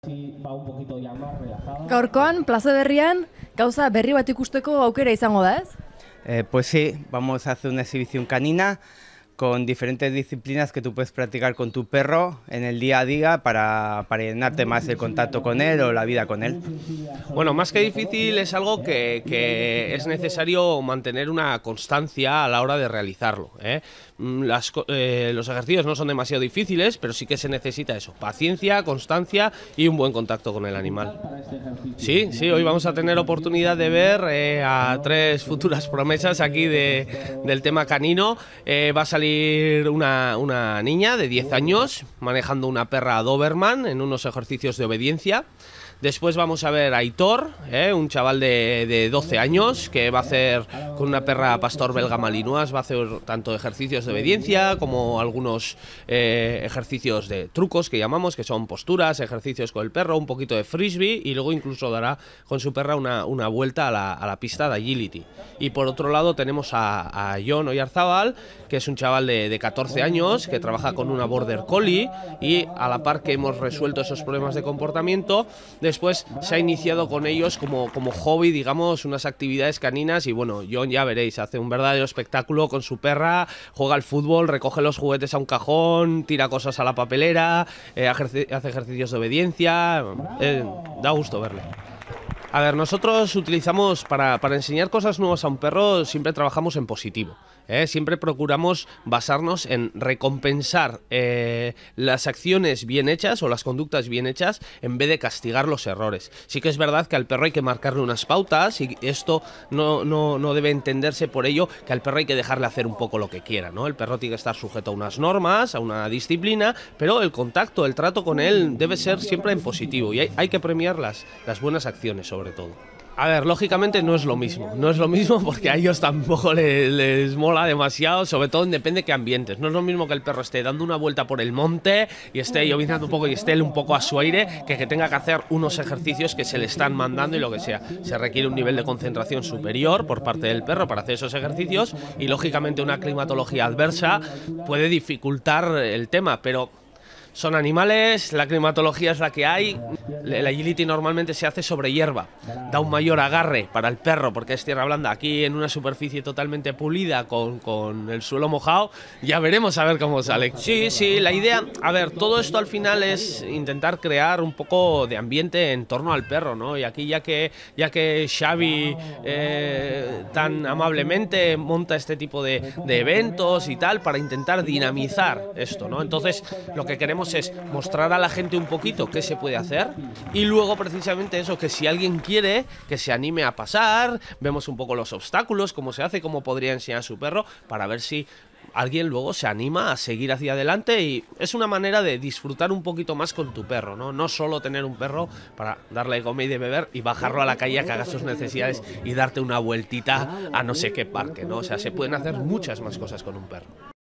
Gaurkoan, plaza berrian, gauza berri bat ikusteko aukera izango da, ez? Pues sí, vamos a hacer una exhibición canina con diferentes disciplinas que tú puedes practicar con tu perro en el día a día para llenarte más el contacto con él o la vida con él. Bueno, más que difícil es algo que es necesario mantener una constancia a la hora de realizarlo, ¿eh? Los ejercicios no son demasiado difíciles, pero sí que se necesita eso, paciencia, constancia y un buen contacto con el animal. Sí, hoy vamos a tener oportunidad de ver a tres futuras promesas aquí del tema canino. Va a salir una niña de 10 años manejando una perra Doberman en unos ejercicios de obediencia. Después vamos a ver a Aitor, un chaval de 12 años que va a hacer con una perra pastor belga malinois, va a hacer tanto ejercicios de obediencia como algunos ejercicios de trucos que llamamos, que son posturas, ejercicios con el perro, un poquito de frisbee y luego incluso dará con su perra una vuelta a la pista de agility. Y por otro lado tenemos a Jon Oyarzábal, que es un chaval de 14 años que trabaja con una border collie y a la par que hemos resuelto esos problemas de comportamiento, después se ha iniciado con ellos como hobby, digamos, unas actividades caninas y bueno, Jon ya veréis, hace un verdadero espectáculo con su perra, juega al fútbol, recoge los juguetes a un cajón, tira cosas a la papelera, hace ejercicios de obediencia, da gusto verle. A ver, nosotros utilizamos, para enseñar cosas nuevas a un perro, siempre trabajamos en positivo. Siempre procuramos basarnos en recompensar las acciones bien hechas o las conductas bien hechas en vez de castigar los errores. Sí que es verdad que al perro hay que marcarle unas pautas y esto no debe entenderse por ello que al perro hay que dejarle hacer un poco lo que quiera, ¿no? El perro tiene que estar sujeto a unas normas, a una disciplina, pero el contacto, el trato con él debe ser siempre en positivo y hay que premiar las buenas acciones sobre todo. A ver, lógicamente no es lo mismo porque a ellos tampoco les mola demasiado, sobre todo depende de qué ambientes. No es lo mismo que el perro esté dando una vuelta por el monte y esté lloviznando un poco y esté él un poco a su aire, que tenga que hacer unos ejercicios que se le están mandando y lo que sea. Se requiere un nivel de concentración superior por parte del perro para hacer esos ejercicios y lógicamente una climatología adversa puede dificultar el tema, pero son animales, la climatología es la que hay, el agility normalmente se hace sobre hierba, da un mayor agarre para el perro porque es tierra blanda. Aquí en una superficie totalmente pulida con el suelo mojado, ya veremos a ver cómo sale. Sí, la idea, a ver, todo esto al final es intentar crear un poco de ambiente en torno al perro, ¿no? Y aquí ya que Xavi tan amablemente monta este tipo de eventos y tal para intentar dinamizar esto, ¿no? Entonces lo que queremos es mostrar a la gente un poquito qué se puede hacer y luego precisamente eso, que si alguien quiere que se anime a pasar, vemos un poco los obstáculos, cómo se hace, cómo podría enseñar a su perro para ver si alguien luego se anima a seguir hacia adelante y es una manera de disfrutar un poquito más con tu perro, ¿no? No solo tener un perro para darle de comer y de beber y bajarlo a la calle a que haga sus necesidades y darte una vueltita a no sé qué parque, ¿no? O sea, se pueden hacer muchas más cosas con un perro.